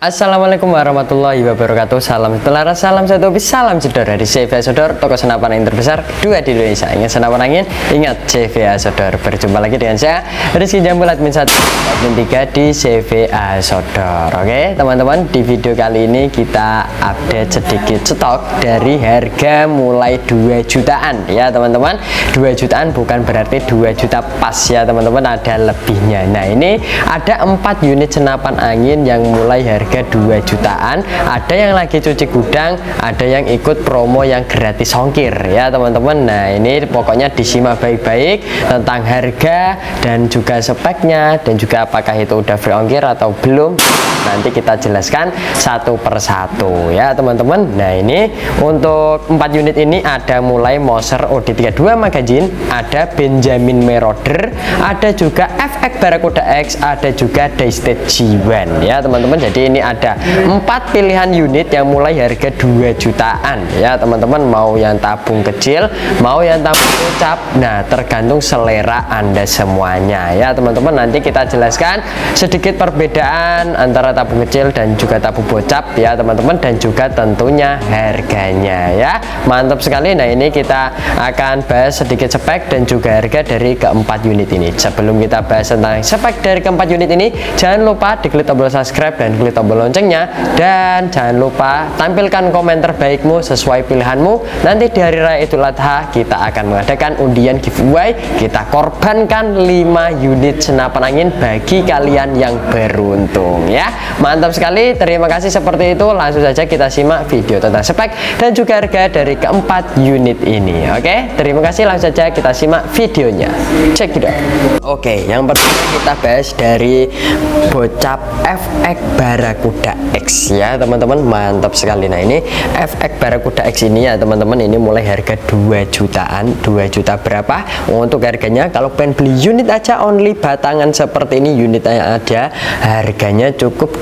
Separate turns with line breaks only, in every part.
Assalamualaikum warahmatullahi wabarakatuh. Salam setelah salam satu bis, salam jedor dari CVA Sodor, toko senapan angin terbesar kedua di Indonesia. Ingat senapan angin, ingat CVA Sodor. Berjumpa lagi dengan saya Rizky Jambul, admin 1 admin 3 di CVA Sodor. Oke teman-teman, di video kali ini kita update sedikit stok dari harga mulai 2 jutaan ya teman-teman. 2 jutaan bukan berarti 2 juta pas ya teman-teman, ada lebihnya. Nah ini ada 4 unit senapan angin yang mulai harga 2 jutaan, ada yang lagi cuci gudang, ada yang ikut promo yang gratis ongkir ya teman-teman. Nah ini pokoknya disimak baik-baik tentang harga dan juga speknya dan juga apakah itu udah free ongkir atau belum, nanti kita jelaskan satu persatu ya teman-teman. Nah ini untuk 4 unit ini ada mulai Moser OD32 magazine, ada Benjamin Marauder, ada juga FX Barracuda X, ada juga Daystate G1 ya teman-teman. Jadi ini ada 4 pilihan unit yang mulai harga 2 jutaan ya teman-teman. Mau yang tabung kecil, mau yang tabung bocap, nah tergantung selera Anda semuanya ya teman-teman. Nanti kita jelaskan sedikit perbedaan antara tabung kecil dan juga tabung bocap ya teman-teman, dan juga tentunya harganya ya. Mantap sekali. Nah ini kita akan bahas sedikit spek dan juga harga dari keempat unit ini. Sebelum kita bahas tentang spek dari keempat unit ini, jangan lupa diklik tombol subscribe dan klik tombol loncengnya, dan jangan lupa tampilkan komen terbaikmu sesuai pilihanmu. Nanti di hari raya Idul Adha kita akan mengadakan undian giveaway, kita korbankan 5 unit senapan angin bagi kalian yang beruntung ya. Mantap sekali, terima kasih. Seperti itu langsung saja kita simak video tentang spek dan juga harga dari keempat unit ini. Oke, terima kasih, langsung saja kita simak videonya. Check it out. Oke, yang pertama kita bahas dari bocap FX Barracuda X ya teman-teman. Mantap sekali. Nah ini FX Barracuda X ini ya teman-teman, ini mulai harga 2 jutaan. 2 juta berapa untuk harganya? Kalau pengen beli unit aja only batangan seperti ini, unitnya ada, harganya cukup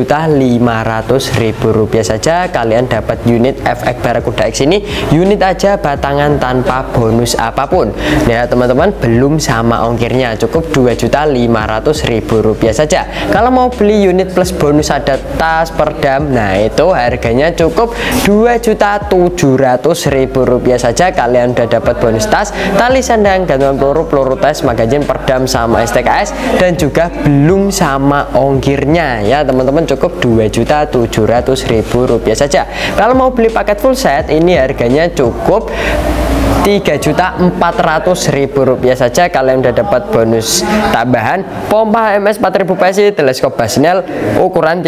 2.500.000 rupiah saja. Kalian dapat unit FX Barracuda X ini, unit aja batangan tanpa bonus apapun ya teman-teman, belum sama ongkirnya, cukup 2.500.000 rupiah saja. Kalau mau beli unit plus bonus ada tas, perdam, nah itu harganya cukup 2.700.000 rupiah saja. Kalian udah dapat bonus tas, tali sandang, gantungan peluru, peluru tes, magazin, perdam sama STKS, dan juga belum sama ongkirnya ya teman-teman, cukup 2.700.000 rupiah saja. Kalau mau beli paket full set ini harganya cukup 3.400.000 rupiah saja. Kalian udah dapat bonus tambahan pompa HMS 4000 PSI, teleskop Basnel ukuran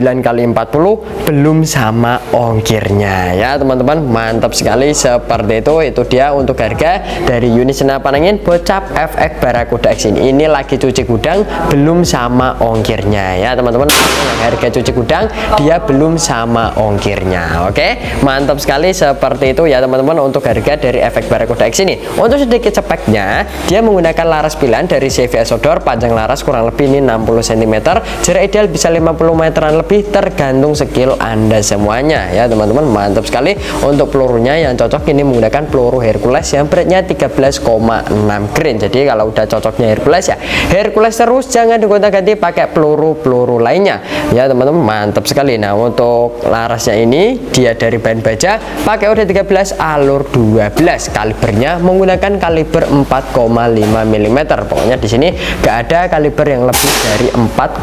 39x40, belum sama ongkirnya ya teman-teman. Mantap sekali. Seperti itu dia untuk harga dari unit senapan angin bocap FX Barracuda X ini. Ini lagi cuci gudang, belum sama ongkirnya ya teman-teman. Harga cuci gudang dia belum sama ongkirnya. Oke, mantap sekali. Seperti itu ya teman-teman untuk harga dari FX Barracuda X ini. Untuk sedikit speknya, dia menggunakan laras pilihan dari CVA Sodor, panjang laras kurang lebih ini 60 cm, jarak ideal bisa 50 meteran lebih, tergantung skill Anda semuanya ya teman-teman. Mantap sekali. Untuk pelurunya yang cocok ini menggunakan peluru Hercules yang beratnya 13,6 grain. Jadi kalau udah cocoknya Hercules ya Hercules terus, jangan digonta-ganti pakai peluru-peluru lainnya ya teman-teman. Mantap sekali. Nah untuk larasnya ini dia dari bahan baja, pakai OD13 alur 12, kalibernya menggunakan kaliber 4,5 mm. Pokoknya di sini gak ada kaliber yang lebih dari 4,5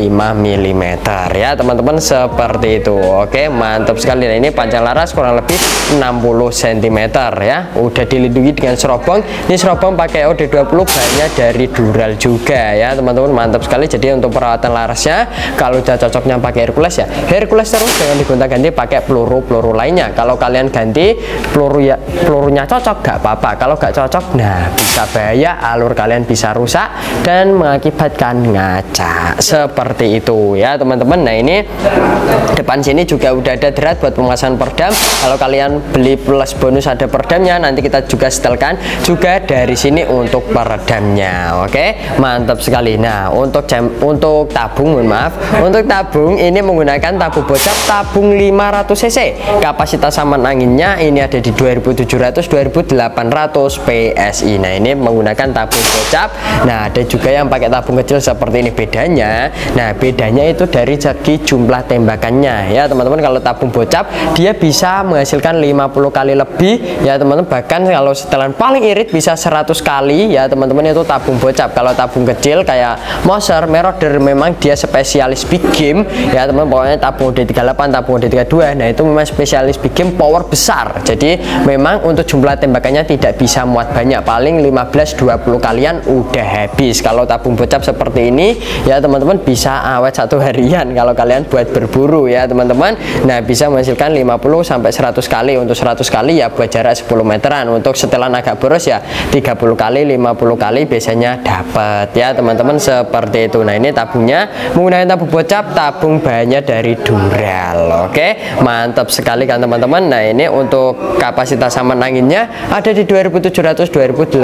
mm ya teman-teman, seperti itu. Oke, mantap sekali. Nah ini panjang laras kurang lebih 60 cm ya, udah dilindungi dengan serobong. Ini serobong pakai OD20, bahannya dari Dural juga ya teman-teman. Mantap sekali. Jadi untuk perawatan larasnya kalau udah cocoknya pakai Hercules ya Hercules terus, jangan digonta-ganti pakai peluru-peluru lainnya. Kalau kalian ganti pelurunya cocok gak apa-apa, kalau gak cocok nah bisa bahaya, alur kalian bisa rusak dan mengakibatkan ngaca, seperti itu ya teman-teman. Nah ini depan sini juga udah ada drat buat pemasangan perdam. Kalau kalian beli plus bonus ada perdamnya, nanti kita juga setelkan juga dari sini untuk peredamnya. Oke, mantap sekali. Nah untuk tabung, mohon maaf, untuk tabung ini menggunakan tabung bocap tabung 500 cc. Kapasitas saman anginnya ini ada di 2700 2800 PSI. Nah ini menggunakan tabung gocap. Nah ada juga yang pakai tabung kecil seperti ini. Bedanya, nah bedanya itu dari segi jumlah tembakannya ya teman-teman. Kalau tabung bocap dia bisa menghasilkan 50 kali lebih ya teman-teman, bahkan kalau setelan paling irit bisa 100 kali ya teman-teman, itu tabung bocap. Kalau tabung kecil kayak Moser, Marauder memang dia spesialis big game ya teman-teman, pokoknya tabung D38, tabung D32, nah itu memang spesialis big game, power besar. Jadi memang untuk jumlah tembakannya tidak bisa muat banyak, paling 15-20 kalian udah habis. Kalau tabung bocap seperti ini ya teman-teman bisa awet 1 harian kalau kalian buat berburu ya teman-teman. Nah bisa menghasilkan 50-100 kali. Untuk 100 kali ya buat jarak 10 meteran. Untuk setelan agak boros ya 30 kali 50 kali biasanya dapat ya teman-teman, seperti itu. Nah ini tabungnya menggunakan tabung bocap, tabung bahannya dari Dural. Oke, mantap sekali kan teman-teman. Nah ini untuk kapasitas saman anginnya ada di 2700-2800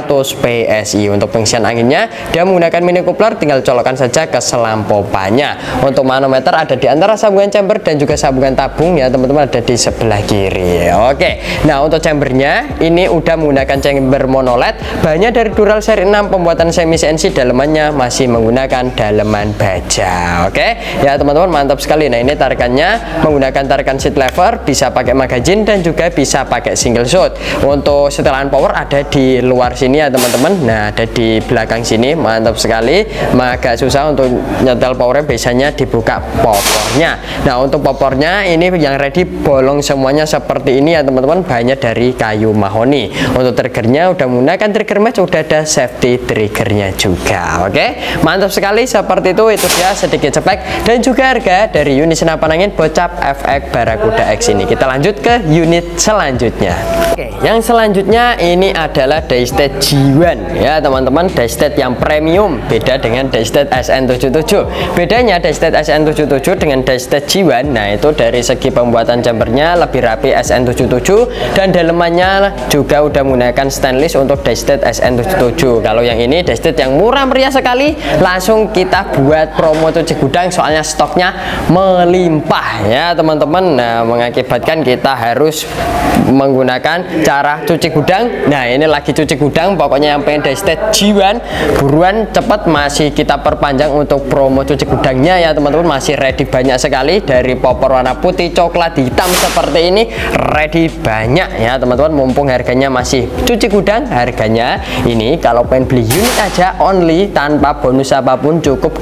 PSI. Untuk pengisian anginnya dia menggunakan mini coupler, tinggal colokkan saja ke selang pompanya. Untuk manometer ada di antara sambungan chamber dan juga sambungan tabung ya teman-teman, ada di sebelah kiri. Oke, nah untuk chambernya ini udah menggunakan chamber mono LED, bahannya dari Dural seri 6, pembuatan semi CNC, dalemannya masih menggunakan daleman baja. Oke ya teman-teman, mantap sekali. Nah ini tarikannya menggunakan tarikan seat lever, bisa pakai magazine dan juga bisa pakai single shot. Untuk setelan power ada di luar sini ya teman-teman, nah ada di belakang sini, mantap sekali. Agak susah untuk nyetel powernya, biasanya dibuka popornya. Nah untuk popornya ini yang ready bolong semuanya seperti ini ya teman-teman, bahannya dari kayu mahoni. Untuk triggernya udah menggunakan trigger match, udah ada safety triggernya juga. Oke, mantap sekali, seperti itu dia sedikit spek dan juga harga dari unit senapan angin bocap FX Barakuda X ini. Kita lanjut ke unit selanjutnya. Oke, yang selanjutnya ini adalah Daystat G1 ya teman-teman, Daystat yang premium, beda dengan Daystat SN77. Bedanya Daystat SN77 dengan Daystat G1, nah itu dari segi pembuatan chambernya lebih rapi SN77 dan dalemannya juga udah menggunakan stainless untuk Daystat SN77. Kalau yang ini Daystat yang murah meriah sekali, langsung kita buat promo cuci gudang, soalnya stoknya melimpah ya teman-teman. Nah mengakibatkan kita harus menggunakan cara cuci gudang. Nah ini lagi cuci gudang, pokoknya yang pengen Daystat G1 buruan cepet, masih kita perpanjang untuk promo cuci gudangnya ya teman-teman, masih ready banyak sekali. Dari popor warna putih, coklat, hitam seperti ini ready banyak ya teman-teman, mumpung harganya masih cuci gudang. Harganya ini kalau pengen beli unit aja only tanpa bonus apapun cukup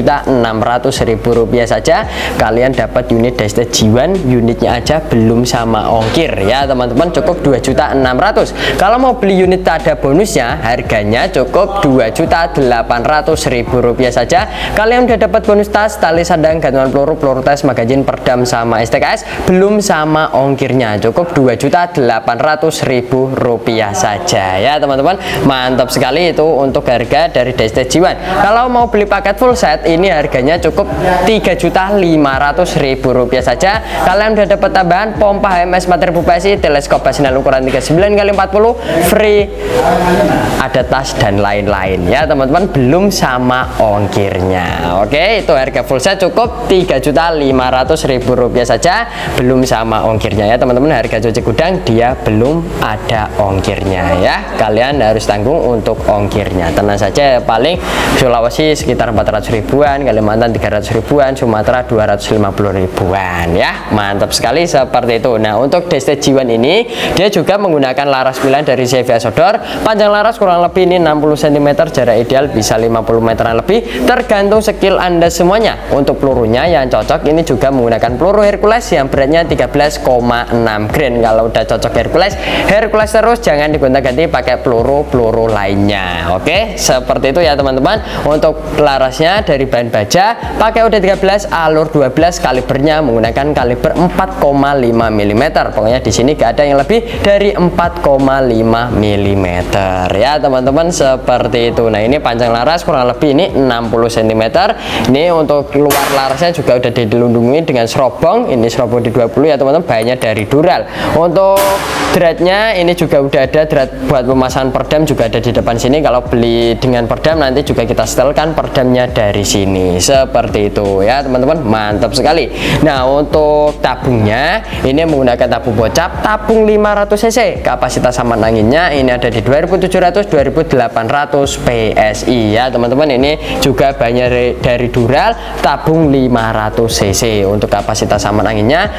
Rp2.600.000 saja, kalian dapat unit Daystat G1, unitnya aja belum sama ongkir ya teman-teman, cukup Rp2.600.000. Kalau mau beli unit tak ada bonusnya, harganya cukup Rp2.800.000 saja, kalian udah dapat bonus tas, tali sandang, gantungan peluru, peluru tes, magazin, perdam sama STKS, belum sama ongkirnya, cukup Rp2.800.000 saja ya teman-teman. Mantap sekali itu untuk harga dari Daystat G1. Kalau mau beli paket full set ini harganya cukup Rp3.500.000 saja, kalian udah dapat tambahan pompa HMS 4000 PSI, teleskop Basnel ukuran 39x40, free, ada tas dan lain-lain ya teman-teman, belum sama ongkirnya. Oke, itu harga full set cukup Rp3.500.000 saja, belum sama ongkirnya ya teman-teman. Harga cuci gudang dia belum ada ongkirnya ya, kalian harus tanggung untuk ongkirnya. Tenang saja, paling Sulawesi sekitar 400 ribuan, Kalimantan 300 ribuan, Sumatera 250 ribuan ya. Mantap sekali seperti itu. Nah untuk Daystat G1 ini dia juga menggunakan laras pilihan dari CV Azodor, panjang laras kurang lebih ini 60 cm, jarak ideal bisa 50 meteran lebih, tergantung skill anda semuanya. Untuk pelurunya yang cocok ini juga menggunakan peluru Hercules yang beratnya 13,6 grain. Kalau udah cocok Hercules terus, jangan digonta-ganti pakai peluru lainnya. Oke, seperti itu ya teman-teman. Untuk larasnya dari bahan baja pakai UD13 alur 12, kalibernya menggunakan kaliber 4,5 mm. Pokoknya di sini gak ada yang lebih dari 4,5 mm ya teman-teman, seperti itu. Nah ini panjang laras kurang lebih ini 60 cm. Ini untuk luar larasnya juga udah dilindungi dengan serobong, ini serobong di 20 ya teman-teman, bahannya dari Dural. Untuk dratnya ini juga udah ada drat buat pemasangan perdam, juga ada di depan sini. Kalau beli dengan perdam nanti juga kita setelkan perdamnya dari sini, seperti itu ya teman-teman. Mantap sekali. Nah untuk tabungnya ini menggunakan tabung bocap, tabung 500 cc. Kapasitas saman anginnya ini ada di 2700-2800 PSI ya teman-teman. Ini juga banyak dari Dural, tabung 500 cc. Untuk kapasitas saman anginnya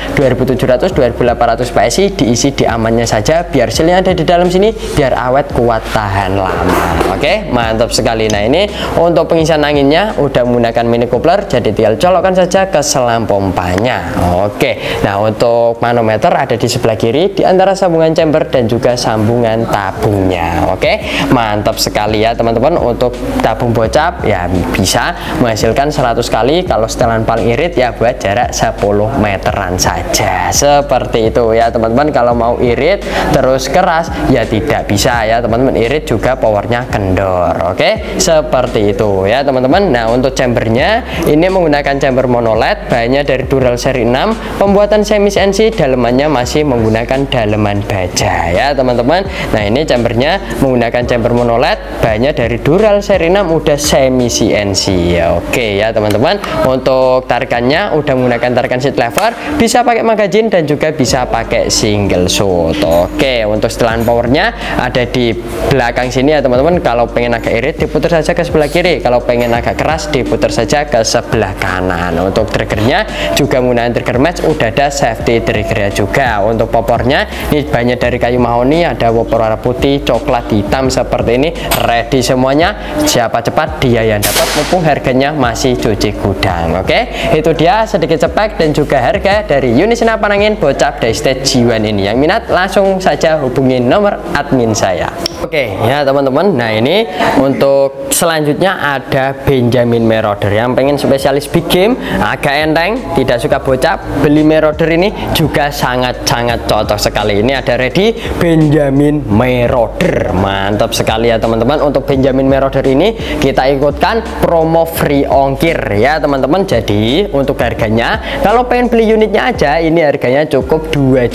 2700-2800 PSI, diisi di amannya saja biar sealnya ada di dalam sini, biar awet kuat tahan lama. Oke, mantap sekali. Nah ini untuk pengisian anginnya udah menggunakan mini coupler, jadi tinggal colokkan saja ke selang pompanya. Oke, nah untuk manometer ada di sebelah kiri di antara sambungan chamber dan juga sambungan tabungnya. Oke, mantap sekali ya teman-teman. Untuk tabung bocap ya bisa menghasilkan 100 kali, kalau setelan paling irit ya buat jarak 10 meteran saja, seperti itu ya teman-teman. Kalau mau irit terus keras ya tidak bisa ya teman-teman, irit juga powernya kendor. Oke, seperti itu ya teman-teman. Nah untuk chambernya ini menggunakan chamber monoled, bahannya dari Dural seri 6, pembuatan semi CNC, dalemannya masih menggunakan daleman baja ya teman-teman. Nah ini chambernya menggunakan chamber monoled, bahannya dari Dural seri 6, udah semi CNC ya. Oke ya teman-teman. Untuk tarikannya udah menggunakan tarikan seat lever, bisa pakai magazine dan juga bisa pakai single shoot. Oke, untuk setelan powernya ada di belakang sini ya teman-teman. Kalau pengen agak irit diputar saja ke sebelah kiri, kalau pengen agak keras diputar saja ke sebelah kanan. Untuk triggernya juga menggunakan trigger match, udah ada safety triggernya juga. Untuk popornya ini banyak dari kayu mahoni, ada popor warna putih, coklat, hitam seperti ini, ready semuanya. Siapa cepat dia yang dapat, mumpung harganya masih cuci gudang. Oke, itu dia sedikit spek dan juga harga dari unit senapan angin bocap Daystage G1 ini. Yang minat langsung saja hubungi nomor admin saya. Oke ya teman-teman. Nah ini untuk selanjutnya ada Benjamin Marauder. Yang pengen spesialis big game, agak enteng, tidak suka bocap, beli Marauder ini juga sangat-sangat cocok sekali. Ini ada ready Benjamin Marauder, mantap sekali ya teman-teman. Untuk Benjamin Marauder ini kita ikutkan promo free ongkir ya teman-teman. Jadi untuk harganya kalau pengen beli unitnya aja ini harganya cukup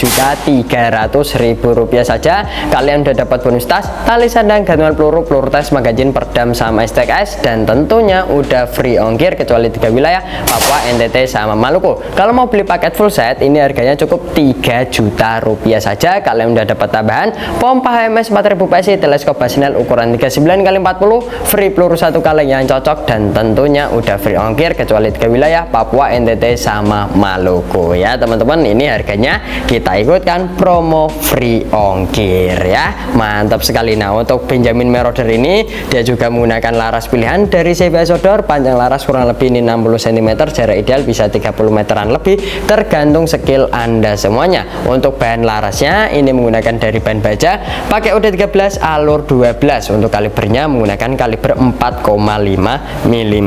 Rp2.300.000 saja. Kalian udah dapat bonus tas, tali sandang, gantungan peluru, peluru tes, magazin, perdam sama STKS, dan tentunya udah free ongkir kecuali 3 wilayah, Papua, NTT sama Maluku. Kalau mau beli paket full set ini harganya cukup Rp3 juta saja. Kalian udah dapat tambahan pompa HMS 4000 PSI, teleskop Basnel ukuran 39x40, free peluru 1 kaleng yang cocok, dan tentunya udah free ongkir kecuali 3 wilayah, Papua, NTT sama Maluku ya teman-teman. Ini harganya kita ikutkan promo free ongkir ya, mantap sekali. Nah untuk Benjamin Marauder ini dia juga menggunakan laras pilihan dari CV Outdoor, panjang laras kurang lebih ini 60 cm, jarak ideal bisa 30 meteran lebih, tergantung skill Anda semuanya. Untuk bahan larasnya ini menggunakan dari bahan baja, pakai UD13 alur 12. Untuk kalibernya menggunakan kaliber 4,5 mm.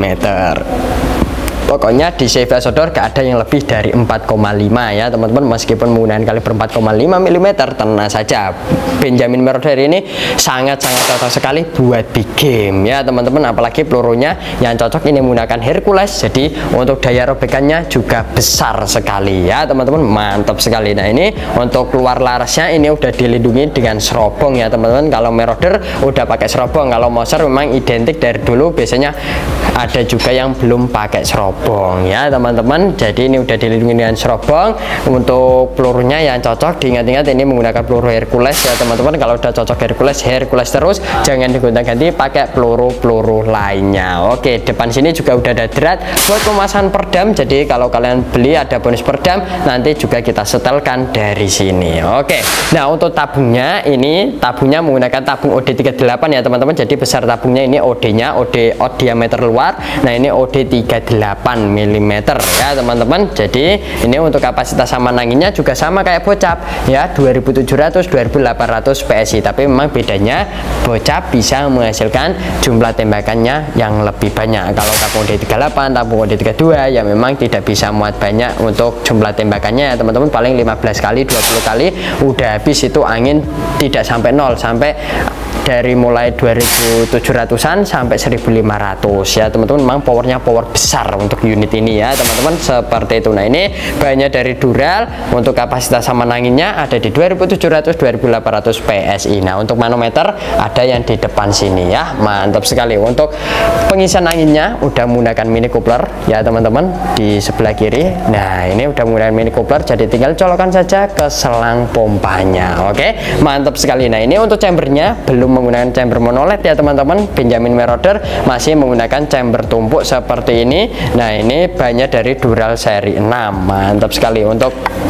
Pokoknya di CV Outdoor gak ada yang lebih dari 4,5 ya teman-teman. Meskipun menggunakan kaliber 4,5 mm, tenang saja Benjamin Marauder ini sangat-sangat cocok sekali buat big game ya teman-teman. Apalagi pelurunya yang cocok ini menggunakan Hercules, jadi untuk daya robekannya juga besar sekali ya teman-teman, mantap sekali. Nah ini untuk keluar larasnya ini udah dilindungi dengan serobong ya teman-teman. Kalau Marauder udah pakai serobong, kalau Moser memang identik dari dulu, biasanya ada juga yang belum pakai serobong ya teman-teman. Jadi ini udah dilindungi dengan serobong. Untuk pelurunya yang cocok, diingat-ingat ini menggunakan peluru Hercules ya teman-teman. Kalau udah cocok Hercules terus, jangan digonta-ganti pakai peluru-peluru lainnya. Oke, depan sini juga udah ada drat buat pemasangan perdam, jadi kalau kalian beli ada bonus perdam, nanti juga kita setelkan dari sini. Oke, nah untuk tabungnya ini tabungnya menggunakan tabung OD38 ya teman-teman. Jadi besar tabungnya ini OD-nya, OD diameter luar. Nah ini OD 38 mm ya teman-teman. Jadi ini untuk kapasitas saman anginnya juga sama kayak bocap ya, 2700-2800 PSI, tapi memang bedanya bocap bisa menghasilkan jumlah tembakannya yang lebih banyak. Kalau tabung OD38, tabung OD32 ya memang tidak bisa muat banyak untuk jumlah tembakannya ya teman-teman. Paling 15 kali 20 kali udah habis itu angin, tidak sampai 0, sampai dari mulai 2700-an sampai 1500 ya teman-teman. Memang powernya power besar untuk unit ini ya teman-teman, seperti itu. Nah ini bahannya dari Dural, untuk kapasitas saman anginnya ada di 2700-2800 PSI. Nah untuk manometer ada yang di depan sini ya, mantap sekali. Untuk pengisian anginnya udah menggunakan mini coupler ya teman-teman di sebelah kiri. Nah ini udah menggunakan mini coupler, jadi tinggal colokan saja ke selang pompanya. Oke, mantap sekali. Nah ini untuk chambernya belum menggunakan chamber monoled ya teman-teman. Benjamin Marauder masih menggunakan chamber tumpuk seperti ini. Nah ini bahannya dari Dural seri 6, mantap sekali. Untuk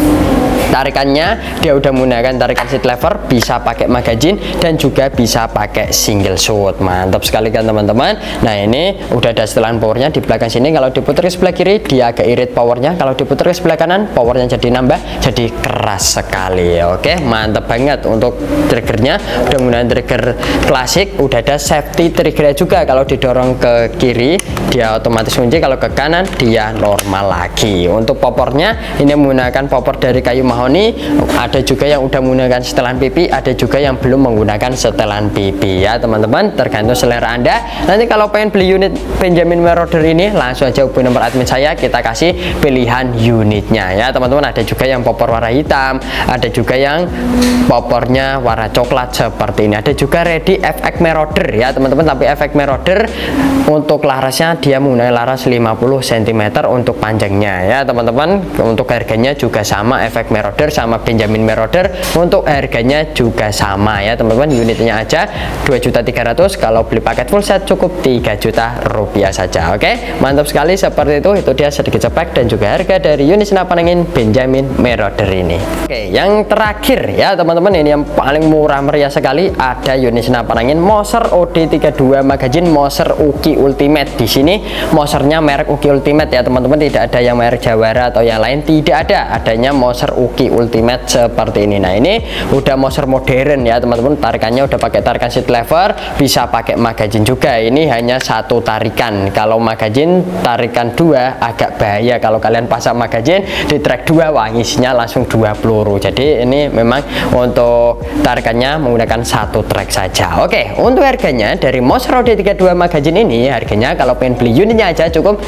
tarikannya dia udah menggunakan tarikan seat lever, bisa pakai magazine dan juga bisa pakai single shot, mantap sekali kan teman-teman. Nah ini udah ada setelan powernya di belakang sini. Kalau diputar ke sebelah kiri dia agak irit powernya, kalau diputar ke sebelah kanan powernya jadi nambah, jadi keras sekali. Oke, mantap banget. Untuk triggernya udah menggunakan trigger klasik, udah ada safety triggernya juga. Kalau didorong ke kiri dia otomatis kunci, kalau ke kanan dia normal lagi. Untuk popornya ini menggunakan popor dari kayu mahoni, ada juga yang udah menggunakan setelan pipi, ada juga yang belum menggunakan setelan pipi ya teman-teman, tergantung selera Anda. Nanti kalau pengen beli unit Benjamin Marauder ini langsung aja hubungi nomor admin saya, kita kasih pilihan unitnya ya teman-teman. Ada juga yang popor warna hitam, ada juga yang popornya warna coklat seperti ini. Ada juga ready FX Marauder ya teman-teman, tapi FX Marauder untuk larasnya dia menggunakan laras 50 cm untuk panjangnya ya teman-teman. Untuk harganya juga sama, FX Marauder sama Benjamin Marauder untuk harganya juga sama ya teman-teman. Unitnya aja 2.300.000, kalau beli paket full set cukup 3 juta rupiah saja. Oke, mantap sekali. Seperti itu dia sedikit spek dan juga harga dari unit senapan angin Benjamin Marauder ini. Oke, yang terakhir ya teman-teman, ini yang paling murah meriah sekali, ada unit senapan angin Moser OD32 magazine Moser Uki Ultimate. Di sini Mosernya merek Uki Ultimate ya teman-teman, tidak ada yang merek Jawara atau yang lain, tidak ada, adanya Moser Uki Ultimate seperti ini. Nah ini udah Moser modern ya teman-teman, tarikannya udah pakai tarikan seat lever, bisa pakai magazine juga. Ini hanya satu tarikan, kalau magazine tarikan 2 agak bahaya. Kalau kalian pasang magazine di track 2 wah isinya langsung 2 peluru. Jadi ini memang untuk tarikannya menggunakan satu track saja. Oke, untuk harganya dari Moser OD32 magazine ini, harganya kalau pengen beli unitnya aja cukup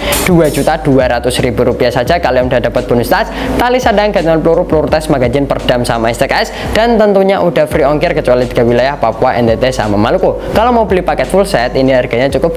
2.200.000 rupiah saja. Kalian udah dapat bonus tas, tali sadang, gantungan peluru, peluru tes, magazine, perdam sama STKS, dan tentunya udah free ongkir kecuali 3 wilayah, Papua, NTT sama Maluku. Kalau mau beli paket full set ini harganya cukup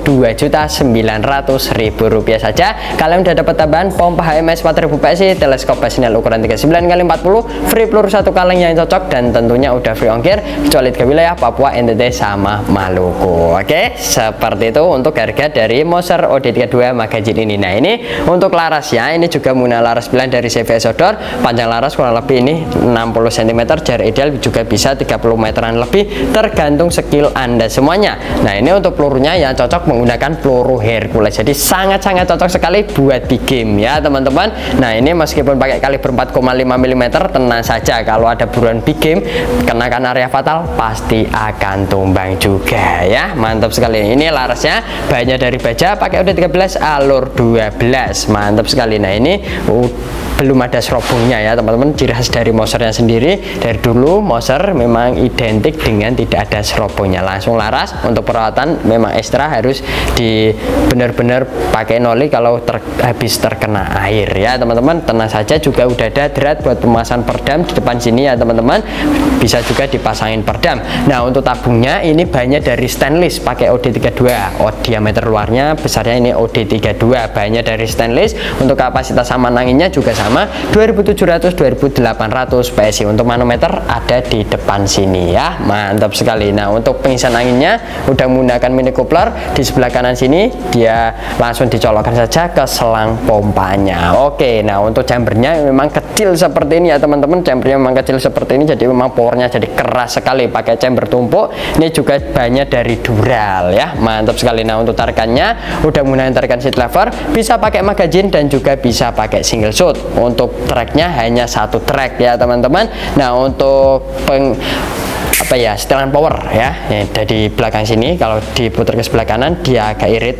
2.900.000 rupiah saja. Kalian udah dapat tambahan pompa HMS 4000 PSI, teleskop Basnel ukuran 39x40, free peluru 1 kaleng yang cocok, dan tentunya udah free ongkir kecuali 3 wilayah, Papua, NTT sama Maluku. Oke, seperti itu untuk harga dari Moser OD32 magazine ini. Nah ini untuk larasnya, ini juga menggunakan laras pilihan dari CVS Outdoor. Panjang laras kurang lebih ini 60 cm, jarak ideal juga bisa 30 meteran lebih, tergantung skill Anda semuanya. Nah ini untuk pelurunya yang cocok menggunakan peluru Hercules, jadi sangat-sangat cocok sekali buat big game ya teman-teman. Nah ini meskipun pakai kaliber 4,5 mm, tenang saja kalau ada buruan big game kenakan area fatal pasti akan tumbang juga ya. Mantap sekali. Ini larasnya bahannya dari baja, pakai udah 13 alur 12, mantap sekali. Nah ini belum ada serobongnya ya teman-teman, ciri khas dari Mosernya sendiri. Dari dulu Moser memang identik dengan tidak ada serobongnya, langsung laras. Untuk perawatan memang ekstra harus di benar-benar pakai noli kalau habis terkena air ya teman-teman. Tenang saja, juga udah ada drat buat pemasangan perdam di depan sini ya teman-teman, bisa juga dipasangin perdam. Nah untuk tabungnya ini bahannya dari stainless, pakai OD32. Diameter luarnya besarnya ini OD32, bahannya dari stainless. Untuk kapasitas saman anginnya juga sama, 2700-2800 PSI. Untuk manometer ada di depan sini ya, mantap sekali. Nah untuk pengisian anginnya udah menggunakan mini coupler, di sebelah kanan sini dia langsung dicolokkan saja ke selang pompanya. Oke, nah untuk chambernya memang kecil seperti ini ya teman-teman, chambernya memang kecil seperti ini, jadi memang powernya jadi keras sekali, pakai chamber tumpuk. Ini juga bahannya dari Dural ya, mantap sekali. Nah untuk tarikannya udah menggunakan tarikan seat lever, bisa pakai magazine dan juga bisa pakai single shot. Untuk tracknya hanya satu track ya teman-teman. Nah untuk apa ya, setelan power ya. Dari belakang sini kalau diputar ke sebelah kanan dia agak irit,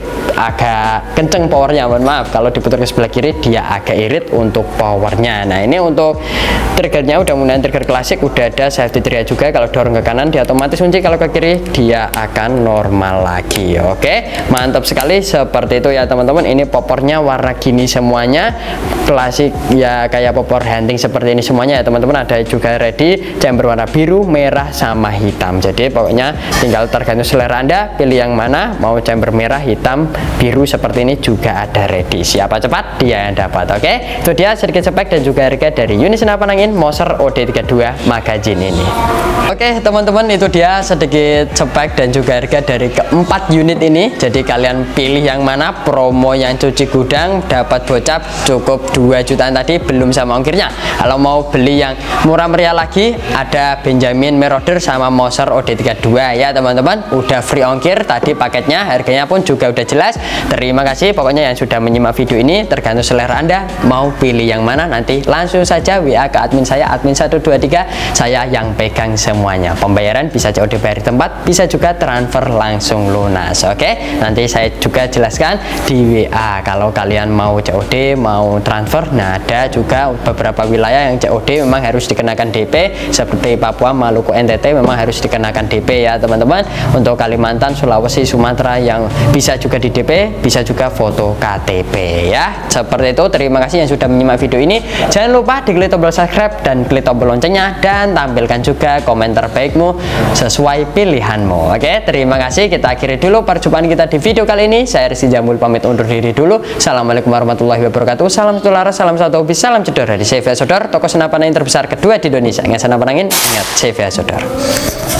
agak kenceng powernya, mohon maaf. Kalau diputar ke sebelah kiri dia agak irit untuk powernya. Nah ini untuk triggernya udah menggunakan trigger klasik, udah ada safety trigger juga. Kalau dorong ke kanan dia otomatis kunci, kalau ke kiri dia akan normal lagi. Oke, mantap sekali seperti itu ya teman-teman. Ini popornya warna gini semuanya, klasik ya, kayak popor hunting seperti ini semuanya ya teman-teman. Ada juga ready chamber warna biru, merah sama hitam. Jadi pokoknya tinggal tergantung selera Anda pilih yang mana, mau chamber merah, hitam, biru seperti ini juga ada ready. Siapa cepat dia yang dapat. Oke, itu dia sedikit spek dan juga harga dari unit senapan angin Moser OD32 magazine ini. Oke teman-teman, itu dia sedikit spek dan juga harga dari keempat unit ini. Jadi kalian pilih yang mana, promo yang cuci gudang dapat gocap cukup 2 jutaan tadi belum sama ongkirnya. Kalau mau beli yang murah meriah lagi ada Benjamin Marauder sama Moser OD32 ya teman-teman, udah free ongkir tadi paketnya, harganya pun juga udah jelas. Terima kasih pokoknya yang sudah menyimak video ini. Tergantung selera Anda mau pilih yang mana, nanti langsung saja WA ke admin saya, admin 123, saya yang pegang semuanya. Pembayaran bisa COD bayar di tempat, bisa juga transfer langsung lunas. Oke, nanti saya juga jelaskan di WA kalau kalian mau COD, mau transfer. Nah ada juga beberapa wilayah yang COD memang harus dikenakan DP, seperti Papua, Maluku, NTT memang harus dikenakan DP ya teman-teman. Untuk Kalimantan, Sulawesi, Sumatera yang bisa juga di DP, bisa juga foto KTP ya. Seperti itu. Terima kasih yang sudah menyimak video ini. Jangan lupa diklik tombol subscribe dan klik tombol loncengnya, dan tampilkan juga komentar baikmu sesuai pilihanmu. Oke, terima kasih. Kita akhiri dulu perjumpaan kita di video kali ini. Saya Rizky Jambul pamit undur diri dulu. Assalamualaikum warahmatullahi wabarakatuh. Salam satu laras, salam satu hobi, salam cedor dari CV Sodor, toko senapan angin terbesar kedua di Indonesia. Ingat senapan angin, ingat CV Sodor.